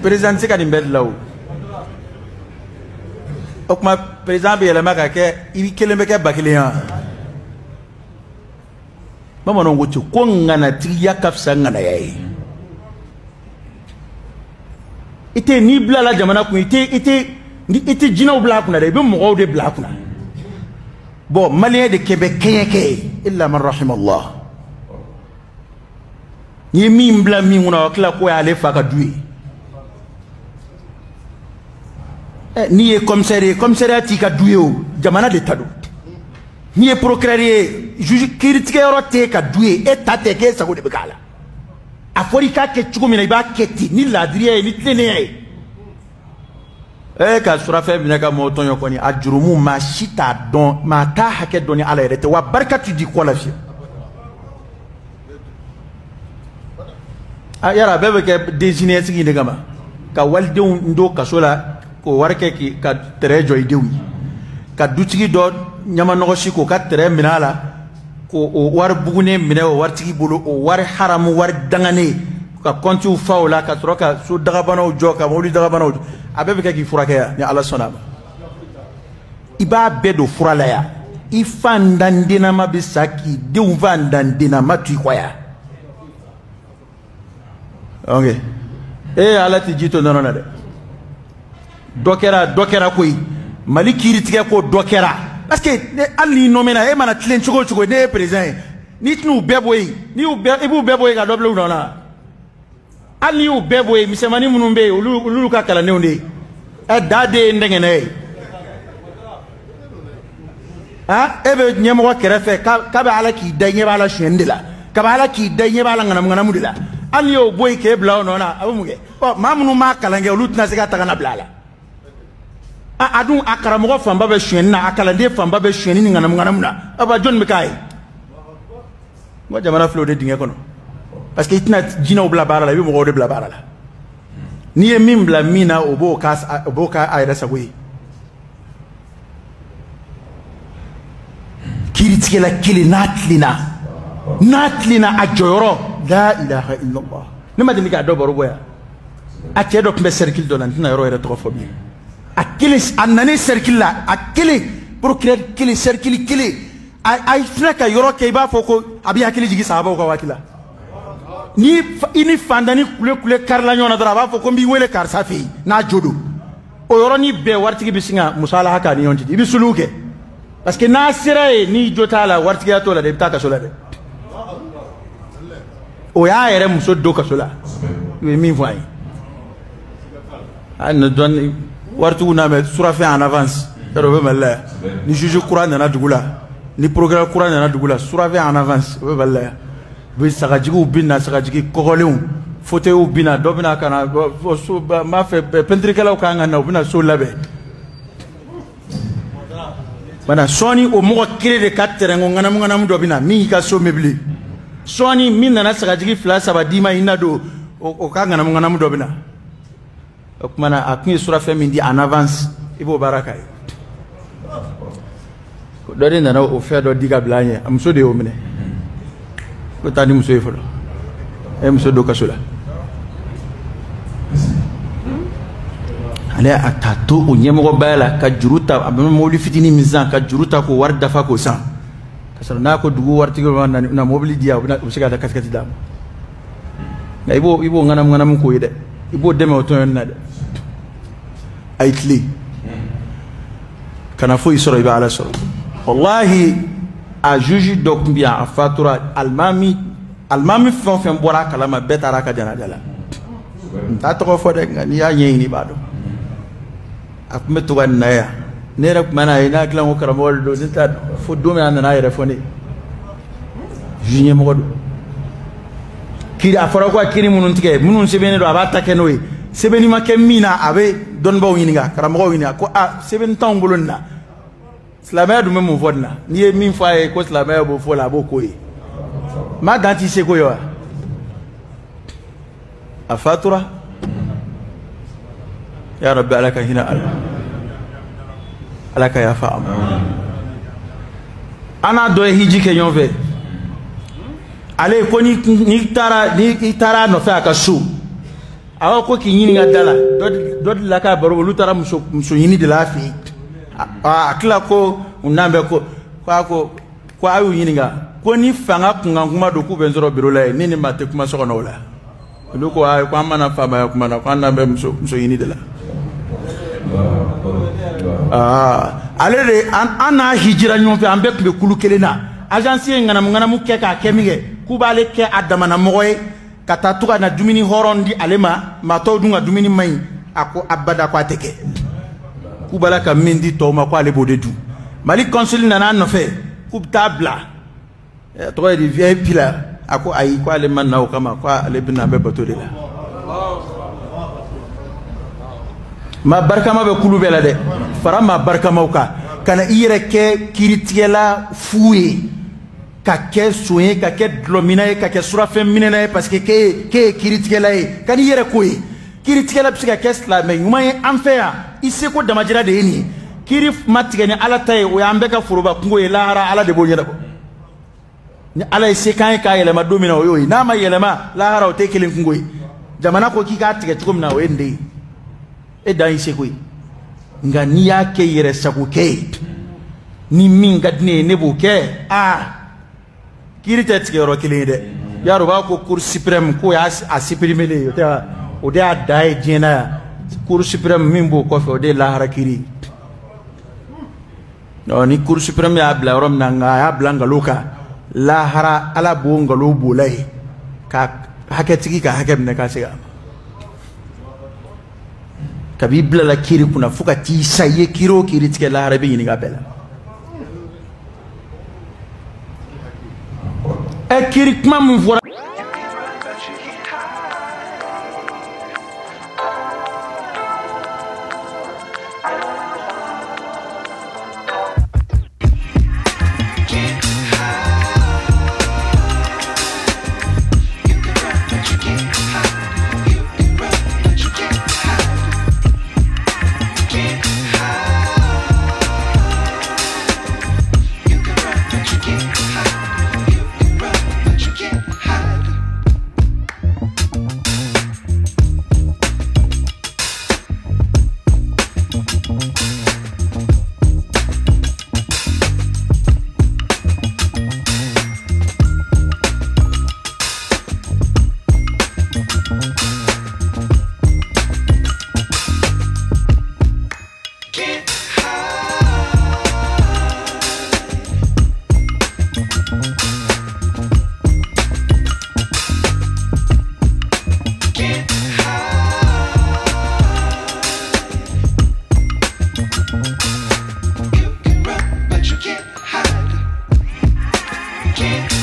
président se ka nin bɛɛ dilan o kuma président bɛ yɛlɛma ka kɛ i kelen bɛ kɛ ba kelen ya bamananw ko ten ko ŋanatigiya ka fisa ŋanaya ye i tɛ n'i bilala jamana kun i tɛ jinɛw bila a kunna dɛ i bɛ mɔgɔw de bila a kunna bon maliyɛn de kɛ bɛ kɛɲɛ kɛ ye illa man rahimallah n'i ye min bila min kunna o tila ko y'ale fa ka du ye n'i ye commissaire ye commissariat t'i ka du ye o jamana de ta don n'i ye procureur ye juge kiiritigɛyɔrɔ t'e ka du ye e ta tɛ k'e sago de bɛ k'a la a fɔra i k'a kɛ cogo min na i b'a kɛ ten ni laadiriya ye ni tilennenya ye ka surafɛn minɛ ka mɔgɔw tɔɲɔ kɔni a jurumu maa si t'a dɔn maa t'a hakɛ dɔn ni ala yɛrɛ tɛ wa barika tɛ di kɔ la fiyewu yala a bɛɛ bɛ kɛ densiniɲɛsigi de kama ka walidenw don kaso la k'o wari kɛ ka tɛrɛ jɔ i denw ye ka dutigi dɔ ɲamanɔgɔsi k'o ka tɛrɛ minɛ a la k'o wari bugunen minɛ o waritigi bolo o wari haramu wari danganen ka kɔntiw fa o la ka sɔrɔ ka so dagabanaw jɔ ka mobili dagabanaw jɔ a bɛɛ bɛ kɛ k'i furakɛ yan ni ala sɔnna a ma i b'a bɛɛ don fura la yan i fa ndandenama bɛ sa k'i denw fa ndandenama to i kɔ yan ok ala tɛ ji to nɔnɔ na dɛ dɔ kɛra koyi mali kiiritigɛ ko dɔ kɛra parce que hali n'i nɔ na e mana tilen cogo o cogo ne ye président ye n'i tɛn'u bɛɛ bɔ yen i b'u bɛɛ bɔ yen ka dɔ bila u nɔ na hali n'i y'u bɛɛ bɔ yen misɛnmanin minnu bɛ yen olu ka kalandenw de ye da de ye n dɛngɛnɛ ye e bɛ ɲɛmɔgɔ kɛrɛfɛ k'a bɛ ala k'i da ɲɛ b'a la sonyɛni de la k'a bɛ ala k'i da ɲɛ b'a la ŋanamu de la hali n'i y'o bɔ yen k'e bila o nɔ na a bɛ mun kɛ maa minnu m'a kalan kɛ olu tɛna se ka ta ka na bila a la a dun a karamɔgɔ fanba bɛ sonyɛni na a kalanden fanba bɛ sonyɛni ni ŋanamu na jɔnni bɛ k'a ye n ko jamana filɛ o de dingɛ kɔnɔ parce que i tɛna jinɛw bila baara la i bɛ mɔgɔw de bila baara la n'i ye min bila min na o b'o k'a yɛrɛ sago ye kiiritigɛla kelen n'a tilenna a jɔyɔrɔ la ilaha illallah ne ma deli k'a dɔ baro bɔ yan a cɛ dɔ tun bɛ cercle dɔ la n tɛna yɔrɔ yɛrɛ tɔgɔ fɔ bilen a kelen a nanen cercle la a kelen procureur kelen cercle kelen a filɛ ka yɔrɔ kɛ i b'a fɔ ko a bɛ hakili jigin sahabaw ka waati la ni i ni fandani kule karila ɲɔgɔn na dɔrɔn a b'a fɔ ko n b'i wele karisa fɛ yen n'a jo don o yɔrɔnin bɛɛ waritigi bɛ sin ka musalaha k'a ni ɲɔgɔn cɛ i bɛ suluw kɛ parce que n'a sera yen n'i jo t'a la waritigiya t'o la dɛ i bɛ taa kaso la dɛ o y'a yɛrɛ muso don kaso la u ye min fɔ an ye hali na dɔɔni waritigiw n'a mɛ surafɛn en avance yɔrɔ o bɛ Mali la yan ni juge kura nana dugu la ni procureur kura nana dugu la surafɛn en avance o bɛ Mali la yan u bɛ sagajigiw bɛ na sagajigi kɔgɔlenw fauteuils bɛ na dɔ bɛ na ka na so n b'a fɛ peinturekɛlaw kan ka na u bɛ na so labɛn mana sɔɔni o mɔgɔ kelen de ka tɛrɛnko ŋanamu dɔ bɛ na min y'i ka so meublé sɔɔni min nana sagajigi 2 3 d'i ma i na don o ka ŋanamu dɔ bɛ na o tuma na a tun ye surafɛn min di en avance i b'o baara k'a ye dɔ de nana o fɛn dɔ di ka bila an ɲɛ a muso de y'o minɛ ko taa ni muso ye fɔlɔ e ye muso don kaso la ale a ta to o ɲɛmɔgɔbaya la ka juru ta a bɛ mobili fitinin min san ka juru ta k'o wari dafa k'o san ka sɔrɔ n'a ko dugu waritigi ma na mobili di yan u bɛ se ka taa kasikati d'a ma nka i b'o ŋanamu k'o ye dɛ i b'o dɛmɛ o tɔɲɔni na dɛ a yi tilen kana foyi sɔrɔ i bɛ ala sɔrɔ wallahi a juge dɔ tun bɛ yan a fatura alimami fɛn o fɛn bɔra a kalama bɛɛ taara a ka janaja la n t'a tɔgɔ fɔ dɛ nka n'i y'a ɲɛɲini i b'a dɔn a tun bɛ to ka nin na yan ne yɛrɛ tun bɛ n'a ye n'a dilan ko karamɔgɔ de don ne t'a dɔn fo don min a nana a yɛrɛ fɔ ne juge ɲɛmɔgɔ don kiri a fɔra ko a kiri minnu tigɛ minnu sɛbɛnnen don a b'a ta kɛ n'o ye sɛbɛnni ma kɛ min na a bɛ dɔnnibaw ɲininka karamɔgɔw ɲininka ko sɛbɛnni t'anw bolo nin na silamɛya dun bɛ mun fɔ nin na n'i ye min fɔ a ye ko silamɛya b'o fɔ la a b'o k'o ye maa dan t'i seko ye wa a fatura ya rabbi ala ka hinɛ ala ka yafa a ma an n'a dɔ ye hiji kɛ ɲɔgɔn fɛ ale ko n'i taara a nɔfɛ a ka so awa ko ki ɲininka dala dɔ de la ka baro olu taara muso ɲini de la fɛ a tila ko n'an bɛ ko a y'u ɲininka ko ni fanga kunkan kuma don k'u bɛ n sɔrɔ biro la yen ni nin maa tɛ kuma so kɔnɔ o la olu ko ayi ko an mana faamaya kuma na ko an n'an bɛ muso ɲini de la ale de an n'a hijira ɲɔgɔn fɛ an bɛɛ tun bɛ kulu kelen na agence ye ŋanamu kɛ k'a kɛ min kɛ k'u b'ale kɛ a damana mɔgɔ ye ka taa to ka na dumuni hɔrɔn di ale ma maa tɔw dun ka dumuni man ɲi a ko abada ko a tɛ kɛ k'u b'a la ka min di tɔw ma ko ale b'o de dun Mali consul nana a nɔfɛ k'u bɛ taa bila tɔgɔ ye di VIP la a ko ayi ko ale ma na o kama ko ale bɛna a bɛ bato de la maa barikama bɛ kulu bɛɛ la dɛ fara maa barikamaw kan ka na i yɛrɛ kɛ kiiritigɛla fu ye ka kɛ son ye ka kɛ dulɔmina ye ka kɛ surafɛn minɛna ye parce que k'e ye kiiritigɛla ye ka n'i yɛrɛ ko ye kiiritigɛla bɛ se ka kɛ silamɛ ɲuman ye an fɛ yan i seko damajira de ye nin ye kiiri ma tigɛ ni ala ta ye o y'an bɛɛ ka foroba kungo ye lahara ala de b'o ɲɛnabɔ ni ala ye se kan ye k'a yɛlɛma don min na o y'o ye n'a ma yɛlɛma lahara o tɛ kelen kungo ye jamana ko k'i k'a tigɛ cogo min na o ye nin de ye e dan y'i seko ye nka n'i y'a kɛ yɛrɛ sagokɛ ye ni min ka di ne ye ne b'o kɛ kiiri tɛ tigɛ yɔrɔ kelen ye dɛ yarɔ u b'a ko cour suprême k'o y'a supprimer ye o de y'a da ye diɲɛ na yan cour suprême min b'o kɔfɛ o de ye lahara kiiri ni cour suprême y'a bila yɔrɔ min na nka a y'a bila nkalon kan lahara ala b'o nkalon b'o la ye ka hakɛtigi ka hakɛ minɛ k'a segin a ma kabi bilala kiiri kunna fo ka t'i sa i ye kiiri o kiiri tigɛ lahara i bɛ ɲininka bɛɛ la kiiri kuma min fɔra Can't